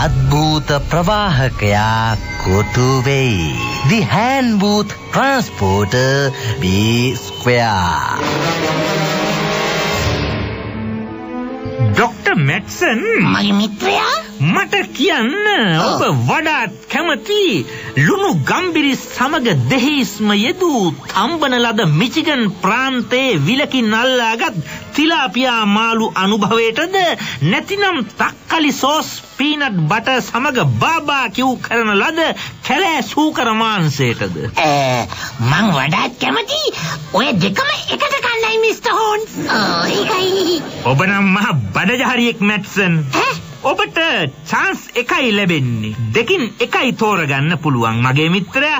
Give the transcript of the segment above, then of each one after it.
අද්භූත ප්‍රවාහකයා කොටු වෙයි. The hand booth transporter B square. Doctor Matson මගේ මිත්‍රයා මට කියන්න ඔබ වඩාත් කැමති ලුණු ගම්බිරි සමග දෙහිස්ම යෙදූ තම්බන ලද මිචිගන් ප්‍රාන්තයේ විලකින් අල්ලාගත් තිලාපියා මාළු අනුභවයටද නැතිනම් තක්කලි සෝස් පීනට් බටර් සමග බාබාකියු කරන ලද කැලෑ සූකර මාංශයටද? මං වඩාත් කැමති ඔය දෙකම එකට කන්නයි මිස්ටර් හෝන්ස්. ඒකයි. ඔබ නම් මහ බඩජහරියෙක් මැට්සන්. ඔබට chance එකයි ලැබෙන්නේ. දෙකින් එකයි තෝරගන්න පුළුවන් මගේ මිත්‍රයා.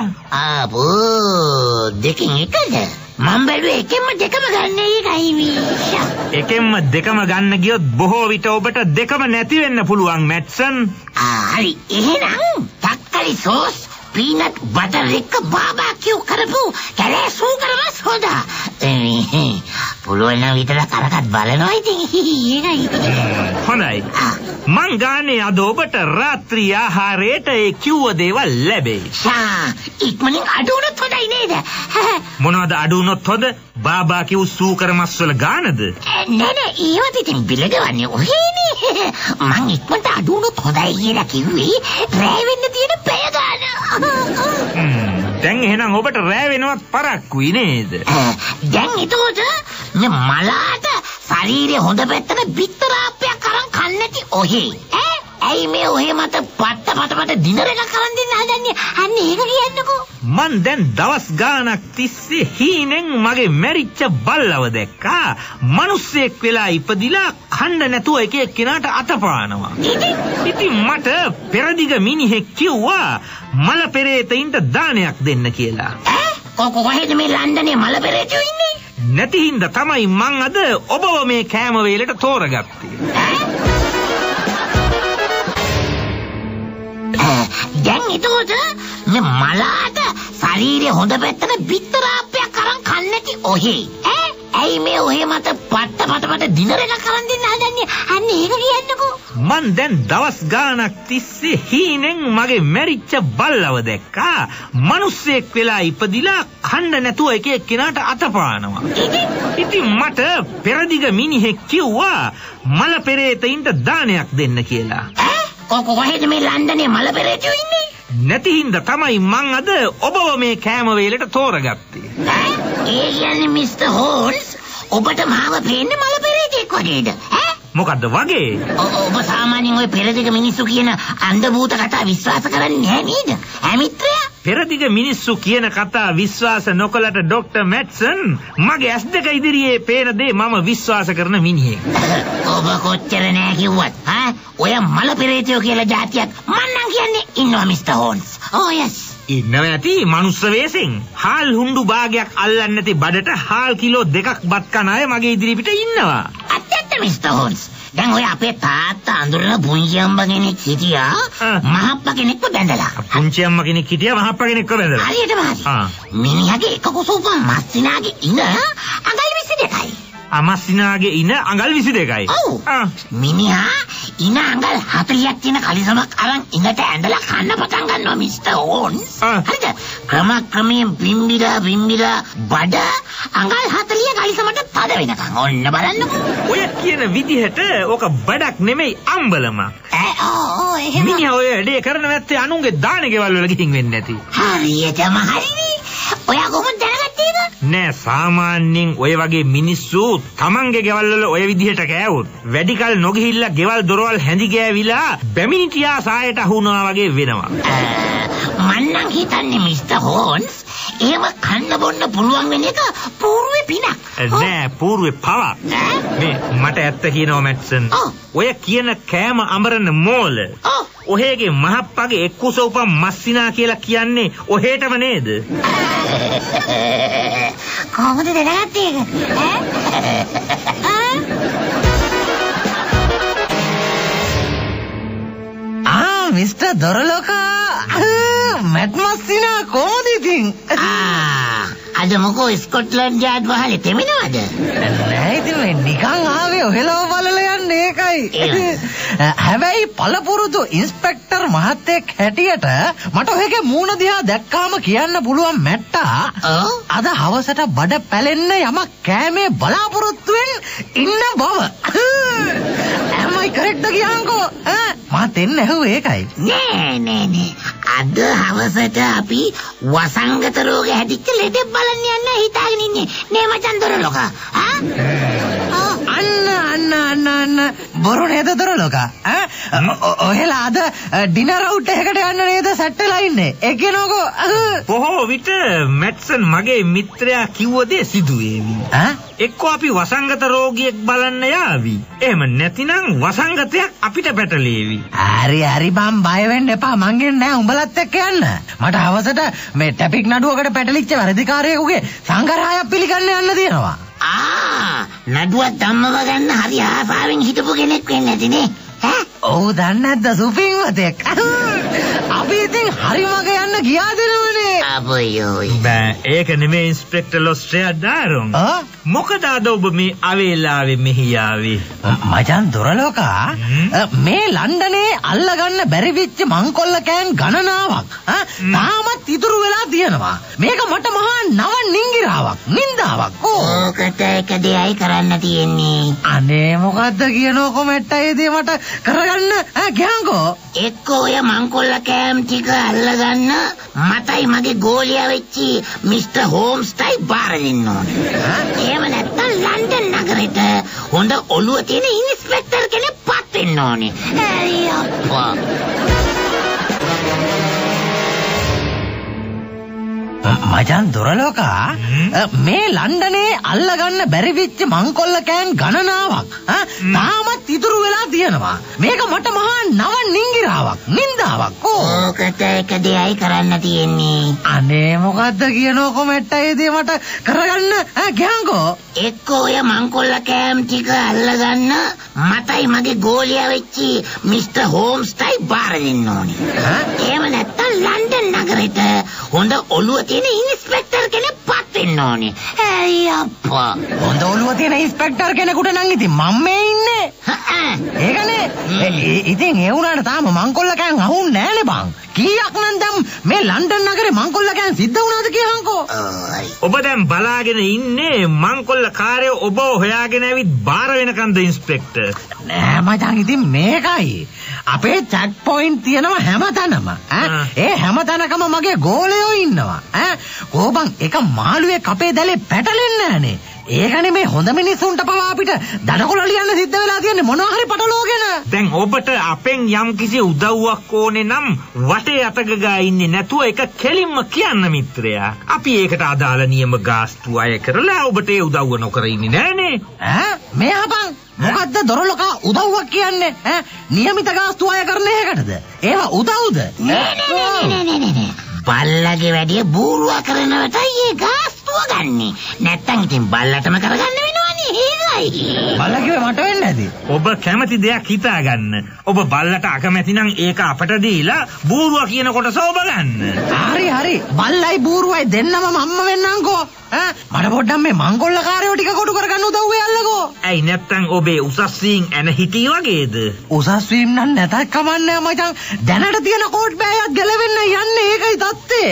ආපෝ දෙකින් එකද? මම බැලුවේ එකෙන්ම දෙකම ගන්න එකයි මීෂා. එකෙන්ම දෙකම ගන්න ගියොත් බොහෝ විට ඔබට දෙකම නැති වෙන්න පුළුවන් මැට්සන්. හරි එහෙනම් තක්කලි සෝස් පීනට් බටර් එක බාබාකියු කරපු කැලෑ සූකරමස් හොදා. පුළුවන් නම් විතර කරකත් බලනවා ඉතින්. ඒකයි. හොඳයි. මං ගානේ අද ඔබට රාත්‍රී ආහාරයට ඒ කිව්ව දේවල් ලැබෙයි. ඉක්මනින් අඩු වුණොත් හොඳයි නේද? මොනවද අඩු වුණොත් හොඳ? බාබාකියු සූකරමස් වල ගානද? නෑ ඒවත් ඉතින් බිල ගවන්නේ ඔහේනේ. මං ඉක්මනට අඩු වුණොත් හොඳයි කියලා කිව්වේ රෑ වෙන්න තියෙන පැය ගාන. දැන් එහෙනම් ඔබට රෑ වෙනවත් පරක්කුයි නේද? දැන් එතකොට මේ මලාට ශරීරේ හොඳ පැත්තට බිත්තරාප්පයක් අරන් කන්නටි ඔහේ. ඇයි මේ ඔහේ මත පට්ට ඩිනර් එකක් කරන් දෙන්න හදන්නේ? අන්න ඒක කියන්නකෝ. මන් දැන් දවස් ගාණක් තිස්සේ හීනෙන් මගේ මැරිච්ච බල්ලව දැක්කා. මිනිස්සෙක් වෙලා ඉපදිලා කන්න නැතුව එක එක්කිනාට අතපානවා. ඉතින් මට පෙරදිග මිනිහෙක් කිව්වා මල පෙරේතයින්ට දානයක් දෙන්න කියලා. කොහෙද මේ ලන්ඩනේ මල පෙරේතයෝ ඉන්නේ? නැති හින්දා තමයි මං අද ඔබව මේ කෑම වේලට තෝරගත්තේ. දැන් එතකොට මේ මලාට ශරීරේ හොඳ පැත්තට බිත්තරාප්පයක් අරන් කන්නටි ඔහේ. ඇයි මේ ඔහේ මත පට්ට ඩිනර් එකක් කරන් දෙන්න හදන්නේ? අන්න ඒක කියන්නකෝ. මන් දැන් දවස් ගාණක් තිස්සේ හීනෙන් මගේ මැරිච්ච බල්ලව දැක්කා. මිනිස්සෙක් වෙලා ඉපදිලා කන්න නැතුව එක එක්කිනාට අතපානවා. ඉතින් මට පෙරදිග මිනිහෙක් කිව්වා මල පෙරේතයින්ට දානයක් දෙන්න කියලා. කොහෙද මේ ලන්ඩනේ මල පෙරේතයෝ ඉන්නේ? නැති හින්දා තමයි මං අද ඔබව මේ කෑම වේලට තෝරගත්තේ. ඒ කියන්නේ මිස්ටර් හෝන්ස් ඔබට මාව පේන්නේ මල පෙරේතෙක් වගේද? මොකද්ද වගේ? ඔබ සාමාන්‍යයෙන් ওই පෙරදිග මිනිස්සු කියන අන්ධ භූත කතා විශ්වාස කරන්නේ නැහැ නේද? මිත්‍රයා? පෙරදිග මිනිස්සු කියන කතා විශ්වාස නොකලට ડોක්ටර් මැට්සන් මගේ ඇස් දෙක ඉදිරියේ පේන දේ මම විශ්වාස කරන මිනිහෙක්. ඔබ කොච්චර නෑ කිව්වත් ඔය මල පෙරේතයෝ කියලා જાතියක් මන්නම් කියන්නේ ඉන්නවා මිස්ටර් හෝන්ස්. yes. ඉන්නව ඇති මනුස්ස වේසෙන්. හාල් හුඬු භාගයක් අල්ලන්නේ නැති බඩට හාල් කිලෝ 2ක් බත් කන අය මගේ ඉදිරිපිට ඉන්නවා. අත්තට මිස්ටර් හෝන්ස්. දැන් ඔය අපේ තාත්තා අඳුරන පුංචි අම්මා කෙනෙක් හිටියා මහප්පා කෙනෙක්ව බැඳලා. පුංචි අම්මා කෙනෙක් හිටියා මහප්පා කෙනෙක්ව බැඳලා. හරියටම හරි. මිනිහගේ එක කුසුපම් මස්සිනාගේ ඉන අඟල් 22යි. අමස්සිනාගේ ඉන අඟල් 22යි. ඔව්. මිනිහා ඉන අඟල් 40ක් තියෙන කලිසමක් අරන් ඉනට ඇඳලා කන්න පටන් ගන්නවා මිස්ටර් හෝන්ස්. හරිද? ක්‍රමයෙන් බිම්බිලා බඩ අඟල් 40 කලිසමට තද වෙනකන් ඔන්න බලන්නකෝ. ඔය කියන විදිහට ඕක බඩක් නෙමෙයි අම්බලමක්. එහෙම. මිනිහා ඔය වැඩේ කරන නැත්තේ අනුන්ගේ දාන ගෙවල් වල ගිහින් වෙන්නේ නැති. හරියටම හරිනේ. ඔයා කොහොමද දැනගත්තේ ඒක? නෑ සාමාන්‍යයෙන් ඔය වගේ මිනිස්සු තමන්ගේ ගෙවල් වල ඔය විදිහට කෑවොත් වැඩිකල් නොගිහිල්ලා ගෙවල් දොරවල් හැඳි ගෑවිලා බැමිණිටියා සායට අහුනවා වගේ වෙනවා. මන්නම් හිතන්නේ මිස්ටර් හෝන්ස් එහෙම කන්න බොන්න පුළුවන් වෙන එක పూర్වේ පිනක්. නෑ పూర్වේ පවක්. මේ මට ඇත්ත කියනවා මැට්සන්. ඔය කියන කෑම අමරන මෝල. ඔහේගේ මහප්පගේ එක්කුස උපන් මස්සිනා කියලා කියන්නේ ඔහේටම නේද? කොහොමද දැනගත්තේ ඒක? මිස්ටර් දොරලෝකා මැට් මස්සිනා කොහොමද ඉතින්? අද මොකෝ ස්කොට්ලන්ඩ් යාඩ් වහලේ තෙමිනවද? නෑ ඉතින් මේ නිකන් ආවේ ඔහෙලව බලලා යන්න. යන්නේ ඒකයි. හැබැයි පළපුරුදු ඉන්ස්පෙක්ටර් මහත්තයෙක් හැටියට මට ඔයගේ මූණ දිහා දැක්කාම කියන්න පුළුවන් මැට්ටා අද හවසට බඩ පැලෙන්න යමක් කෑමේ බලාපොරොත්තුවෙන් ඉන්න බව. Am I correct කියන්කෝ? මාත් එන්න ඇහුවේ ඒකයි. නෑ. අද හවසට අපි වසංගත රෝග හැදිච්ච ලෙඩෙක් බලන්න යන්න හිතාගෙන ඉන්නේ. නේ මචන් දොරලොකා. අන්න බොරු නේද දොරලොකා? ඔහෙලා අද ඩිනර් අවුට් එකකට යන්න නේද සෙට් වෙලා ඉන්නේ? ඒ කියනකො බොහෝ විට මැට්සන් මගේ මිත්‍රයා කිව්ව දේ සිදු වේවි. එක්කෝ අපි වසංගත රෝගියෙක් බලන්න යාවි. එහෙම නැතිනම් වසංගතයක් අපිට පැටලේවි. හරි බම් බය වෙන්න එපා. මං ගෙන් නෑ උඹලත් එක්ක යන්න. මට හවසට මේ ටැපික් නඩුවකට පැටලිච්ච වැඩිකාරයෙකුගේ සංගරහයක් පිළිගන්න යන්න තියෙනවා. නඩුවක් ධම්මව ගන්න හරි ආසාවෙන් හිටපු කෙනෙක් වෙන්න ඇතිනේ. ඔව් දන්නේ නැද්ද සුපින්වතෙක්? අපි ඉතින් හරි මග යන්න ගියා දෙනවනේ. අපයෝයි. බෑ ඒක නෙමෙයි ඉන්ස්පෙක්ටර් ලොස්ට්‍රියා ඩාරොන්. මොකද අද ඔබ මේ අවේලාවේ මෙහි ආවේ? මචන් දොරලොකා මේ ලන්ඩනේ අල්ලගන්න බැරි වෙච්ච මංකොල්ල කෑන් ගණනාවක් තාමත් ඉතුරු වෙලා තියෙනවා. මේක මට මහා නව නිංගිරාවක් නින්දාවක්. ඕකට එක දෙයයි කරන්න තියෙන්නේ. අනේ මොකද්ද කියනකො මැට්ටයිදී මට කරගන්න ගියන්කෝ. එක්ක ඔය මංකොල්ල කෑම් ටික අල්ලගන්න මතයි මගේ ගෝලියා වෙච්චි මිස්ටර් හෝම්ස්ටයි බාර දෙන්න ඕනේ. එහෙම නැත්නම් ලන්ඩන් නගරෙට හොඳ ඔළුව තියෙන ඉන්ස්පෙක්ටර් කෙනෙක් පත් වෙන්න ඕනේ. අයියෝ. මචන් දොරලොකා මේ ලන්ඩනේ අල්ලගන්න බැරි වෙච්ච මංකොල්ල කෑන් ගණනාවක් තාමත් ඉතුරු වෙලා තියෙනවා. මේක මට මහා නව නිංගිරාවක් නින්දාවක්. ඕකට එක දෙයයි කරන්න තියෙන්නේ. අනේ මොකද්ද කියනකො මැට්ටයිදී මට කරගන්න ගියන්කෝ. එක්ක ඔය මංකොල්ල කෑම් ටික අල්ලගන්න මතයි මගේ ගෝලියා වෙච්චි මිස්ටර් හෝම්ස්ටයි බාර දෙන්න ඕනේ. එහෙම නැත්නම් ලන්ඩන් නගරෙට හොඳ ඔළුව තියෙන ඉන්ස්පෙක්ටර් කෙනෙක් පත් වෙන්න ඕනේ. අයියෝ. හොඳ ඔළුව තියෙන ඉන්ස්පෙක්ටර් කෙනෙකුට නම් ඉතින් මම මේ ඉන්නේ. ඒකනේ. ඉතින් ඒ වුණාට තාම මංකොල්ල කෑන් අහුන්නේ නෑනේ බං. කීයක් නම් දැන් මේ ලන්ඩන් නගරේ මංකොල්ල කෑන් සිද්ධ වුණාද කියහන්කෝ. ඔබ දැන් බලාගෙන ඉන්නේ මංකොල්ල කාර්යය ඔබ හොයාගෙන ඇවිත් බාර වෙනකන්ද ඉන්ස්පෙක්ටර්? නෑ මචං ඉතින් මේකයි. අපේ චැක් පොයින්ට් තියෙනවා හැමතැනම. ඒ හැමතැනකම මගේ ගෝලයෝ ඉන්නවා. කොහොමන් එක මාළුවෙක් අපේ දැලේ පැටලෙන්නේ නැහනේ. ඒකනේ මේ හොඳ මිනිස්සුන්ට පවා අපිට දඩකොළ ලියන්න සිද්ධ වෙලා තියෙන්නේ මොනවා හරි පටලෝගෙන. දැන් ඔබට අපෙන් යම්කිසි උදව්වක් ඕනේ නම් වටේ අතගගා ඉන්නේ නැතුව එක කෙලින්ම කියන්න මිත්‍රයා. අපි ඒකට අදාළ නියම ගාස්තු අය කරලා ඔබට ඒ උදව්ව නොකර ඉන්නේ නෑනේ. මේ අපන් මොකද්ද දොරලොකා උදව්වක් කියන්නේ? නියමිත ගාස්තු අය කරන එකටද? ඒවා උදව්ද? නෑ. බල්ලගේ වැඩේ බූරුවා කරනවටයි ඒ ගාස්තුව ගන්නෙ. නැත්තම් ඉතින් බල්ලටම කරගන්න වෙනවනේ. ඒකයි. බල්ලගේ මට වෙන්නේ නැති. ඔබ කැමති දෙයක් හිතාගන්න. ඔබ බල්ලට අකමැති නම් ඒක අපට දීලා බූරුවා කියන කොටස ඔබ ගන්න. හරි. බල්ලයි බූරුවයි දෙන්නම මම්ම වෙන්නම්කෝ. මට පොඩ්ඩක් මේ මංකොල්ල කාර්යෝ ටික කොටු කරගන්න උදව් වෙයල්ලකෝ. ඇයි නැත්තම් ඔබේ උසස් වීම් එන හිටි වගේද? උසස් වීම් නම් නැතත් කමන්නේ මචං. දැනට තියෙන කෝට් බෑයත් ගැලවෙන්න යන්නේ ඒකයි තත්ත්වේ.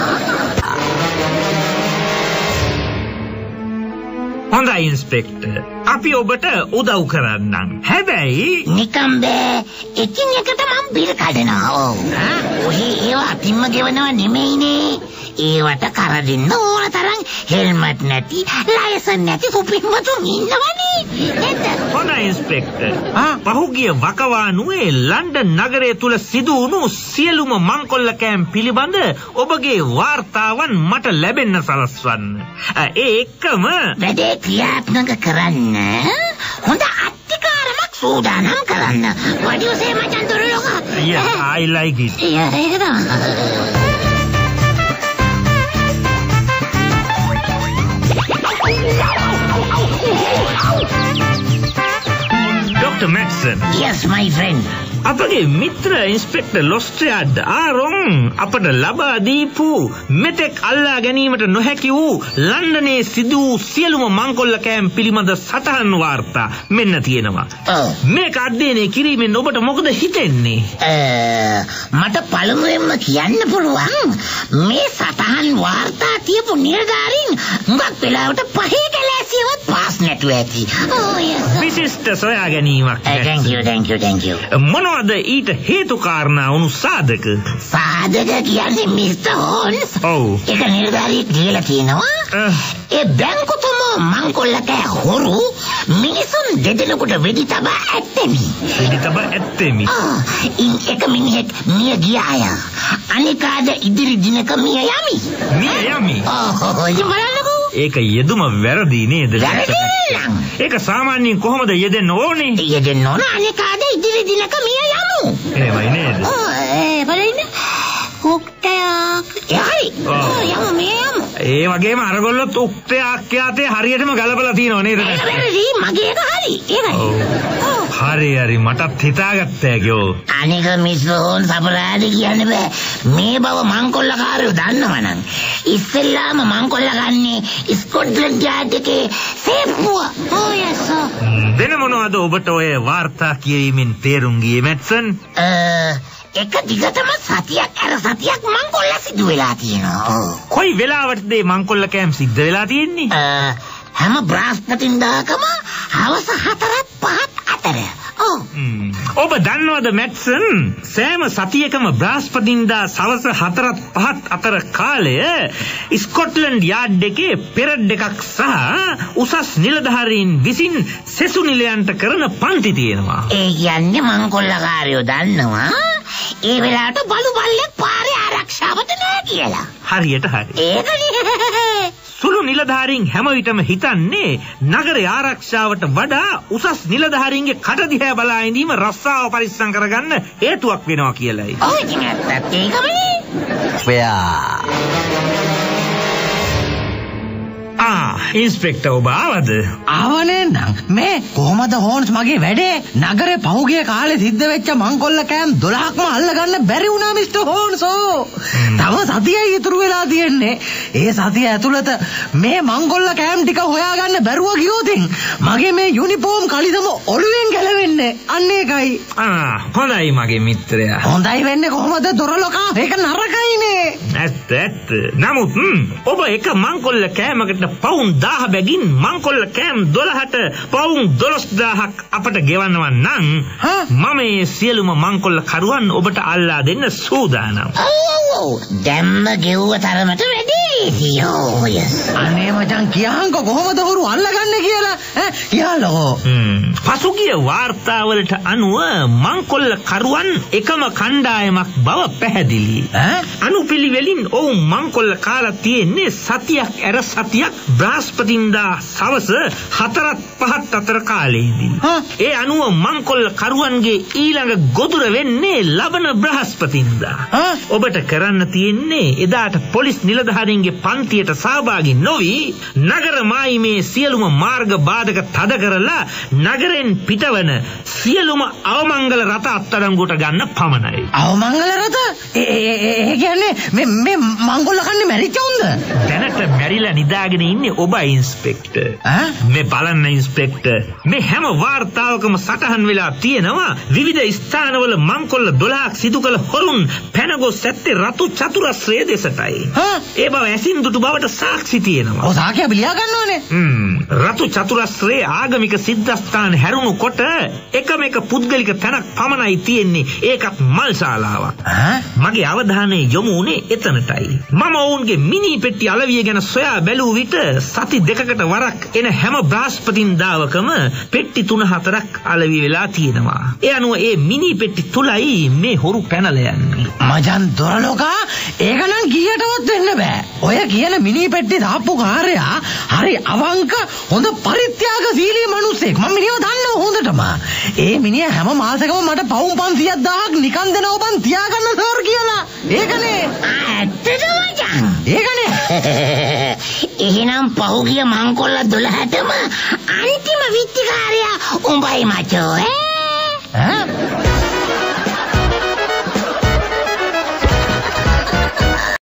හොඳයි ඉන්ස්පෙක්ටර්. අපි ඔබට උදව් කරන්නම්. හැබැයි නිකම් බෑ. එකින් එකට මම බිල් කඩනවා. ඔහේ ඒවා අතින්ම ගෙවනවා නෙමෙයිනේ. ඒවට කර දෙන්න ඕන තරම් හෙල්මට් නැති, ලයිසන් නැති සුපින්වතුන් ඉන්නවනේ. නේද? හොඳයි ඉන්ස්පෙක්ටර්. පහුගිය වකවානුවේ ලන්ඩන් නගරය තුල සිදු වුණු සියලුම මංකොල්ල කෑම් පිළිබඳ ඔබගේ වාර්තාවන් මට ලැබෙන්න සලස්වන්න. ඒ එක්කම වැඩේ ක්‍රියාත්මක කරන්න හොඳ අත්තිකාරමක් සූදානම් කරන්න. What do you say මචන් දොරලොකා? Yeah, I like it. ඒක තමයි. Dr. Madsen. Yes, my friend. අපගේ මිත්‍ර ඉන්ස්පෙක්ටර් ලොස්ට්‍යාඩ් ආරොන් අපට ලබා දීපු මෙතෙක් අල්ලා ගැනීමට නොහැකි වූ ලන්ඩනයේ සිදු වූ සියලුම මංකොල්ල කෑම් පිළිබඳ සටහන් වාර්තා මෙන්න තියෙනවා. මේක අධ්‍යයනය කිරීමෙන් ඔබට මොකද හිතෙන්නේ? මට පළමුවෙන්ම කියන්න පුළුවන් මේ සටහන් වාර්තා තියපු නිලධාරීන් මුගක් වෙලාවට පහේ කැලෑසියවත් පාස් නැතුව ඇති. විශිෂ්ට සොයා ගැනීමක්. thank you. මොනවද ඊට හේතු කාරණා වුණු සාධක? සාධක කියන්නේ මිස්ටර් හෝන්ස්. ඒක නිලධාරියෙක් කියලා තියෙනවා. ඒ බැංකුතුම මංකොල්ල කෑ හොරු මිනිසුන් දෙදෙනෙකුට වෙඩි තබා ඇත්තෙමි. ඉන් එක මිනිහෙක් මිය ගියාය. අනිකාද ඉදිරි දිනක මිය යමි. ඒක යෙදුම වැරදි නේද? ඒක සාමාන්‍යයෙන් කොහොමද යෙදෙන්න ඕනේ? යෙදෙන්න ඕන අනිකාද ඉදිරි දිනක මිය යමු. එහෙමයි නේද? බලන්න. උක්තයක්. ඒ වගේම අරගොල්ලොත් උක්තයක් යාතේ හරියටම ගලපලා තියෙනව නේද? මගේ එක හරි. ඒකයි. හරි මටත් හිතාගත්තා ගෝ. අනික මිස්ටර් හෝන්ස් අපරාධ කියන්න බෑ. මේ බව මංකොල්ලකාරයෝ දන්නවනම් ඉස්සෙල්ලාම මංකොල්ල ගන්නේ ස්කොට්ලන්ඩ් යාඩ් එකේ සේප්පුව. වෙන මොනවද ඔබට ඔය වාර්තා කියවීමෙන් තේරුම් ගියේ මැට්සන්? එක දිගටම සතියක් මංකොල්ල සිදු වෙලා තියෙනවා. කොයි වෙලාවටද මේ මංකොල්ල කෑම් සිද්ධ වෙලා තියෙන්නේ? හැම බ්‍රහස්පතින්දාකම හවස 4-5 අතර. ඔබ දන්නවද මැට්සන් සෑම සතියකම බ්‍රහස්පතින්දා සවස 4-5 අතර කාලය ස්කොට්ලන්ඩ් යාඩ් එකේ පෙරඩ් එකක් සහ උසස් නිලධාරීන් විසින් සෙසු නිලයන්ට කරන පන්ති තියෙනවා. ඒ කියන්නේ මංකොල්ලකාරයෝ දන්නවා ඒ වෙලාවට බලු බල්ලෙක් පාරේ ආරක්ෂාවට නෑ කියලා. හරියට හරි. ඒකනේ. සුළු නිලධාරීන් හැම විටම හිතන්නේ නගරේ ආරක්ෂාවට වඩා උසස් නිලධාරීන්ගේ කට දිහා බලා ඉඳීම රස්සාව පරිස්සම් කරගන්න හේතුවක් වෙනවා කියලායි. ඔව් ඉතින් ඇත්තත් ඒකමනේ. ඉන්ස්පෙක්ටර් ඔබ ආවද? ආවනේ නම් මේ කොහමද හෝන්ස් මගේ වැඩේ නගරේ පහුගිය කාලේ සිද්ධ වෙච්ච මංකොල්ල කෑම් 12ක්ම අල්ලගන්න බැරි වුණා මිස්ටර් හෝන්ස්. තව සතියයි ඉතුරු වෙලා තියෙන්නේ. ඒ සතිය ඇතුළත මේ මංකොල්ල කෑම් ටික හොයාගන්න බැරුව ගියොතින් මගේ මේ යුනිෆෝම් කලිසම ඔළුවෙන් ගැලවෙන්නේ. අන්න ඒකයි. හොඳයි මගේ මිත්‍රයා. හොඳයි වෙන්නේ කොහමද දොරලොකා? ඒක නරකයිනේ. ඇත්ත. නමුත් ඔබ එක මංකොල්ල කෑමකට පවුන් 1000 බැගින් මංකොල්ල කෑම් 12ට පවුන් 12000ක් අපට ගෙවනවා නම් මම මේ සියලුම මංකොල්ල කරුවන් ඔබට අල්ලා දෙන්න සූදානම්. දැම්ම ගෙව්ව තරමට වැඩි. අනේ මචං කියහන්කෝ කොහොමද හොරු අල්ලගන්නේ කියලා? කියලාකෝ. පසුගිය වාර්තාවලට අනුව මංකොල්ල කරුවන් එකම කණ්ඩායමක් බව පැහැදිලි. අනුපිළිවෙලින් ඔවුන් මංකොල්ල කාලා තියෙන්නේ සතියක් ඇර සතියක් බ්‍රහස්පතින්දා සවස 4-5 අතර කාලයේදී. ඒ අනුව මංකොල්ල කරුවන්ගේ ඊළඟ ගොදුර වෙන්නේ ලබන බ්‍රහස්පතින්දා. ඔබට කරන්න තියෙන්නේ එදාට පොලිස් නිලධාරීන්ගේ පන්තියට සහභාගී නොවි නගර මායිමේ සියලුම මාර්ග බාධක තද කරලා නගරෙන් පිටවන සියලුම අවමංගල රථ අත්අඩංගුවට ගන්න පමණයි. අවමංගල රථ? ඒ කියන්නේ මේ මංගොල්ල කන්නේ මැරිච්ච උන්ද? දැනට මැරිලා නිදාගෙන ඉන්නේ ඔබයි ඉන්ස්පෙක්ටර්. මේ බලන්න ඉන්ස්පෙක්ටර් මේ හැම වාර්තාවකම සටහන් වෙලා තියෙනවා විවිධ ස්ථානවල මංකොල්ල 12ක් සිදු කළ හොරුන් පැනගොස් ඇත්තේ රතු චතුරස්‍රය දෙසටයි. ඒ බව ඇසින් දුටු බවට සාක්ෂි තියෙනවා. ඔව් සාක්ෂි අපි ලියා ගන්න ඕනේ. රතු චතුරස්‍රයේ ආගමික සිද්ධාස්ථාන හැරුණු කොට එකම එක පුද්ගලික තැනක් පමණයි තියෙන්නේ. ඒකත් මල් ශාලාවක්. මගේ අවධානය යොමු වුණේ එතනටයි. මම ඔවුන්ගේ මිනි පෙට්ටි අලවිය ගැන සොයා බැලුව විට සති දෙකකට වරක් එන හැම බ්‍රහස්පතින්දාවකම පෙට්ටි 3-4ක් අලවිය වෙලා තියෙනවා. ඒ අනුව ඒ මිනි පෙට්ටි තුලයි මේ හොරු පැනලා යන්නේ. මචං දොරලොකා ඒක නම් කීයටවත් වෙන්න බෑ. ඔය කියන මිනි පෙට්ටි දාපු කාර්යයා හරි අවංක හොඳ පරිත්‍යාගශීලී මිනිස්සෙක්. මම මිනිහව දන්නවා හොඳටම. ඒ මිනිහා හැම මාසෙකම මට පවුම් 500,000ක් නිකන් දෙනවා බන් තියාගන්න සර් කියලා. ඒකනේ. ඇත්තද මචං? ඒකනේ. එහෙනම් පහුගිය මංකොල්ල 12ටම අන්තිම විත්තිකාරයා උඹයි මචෝ.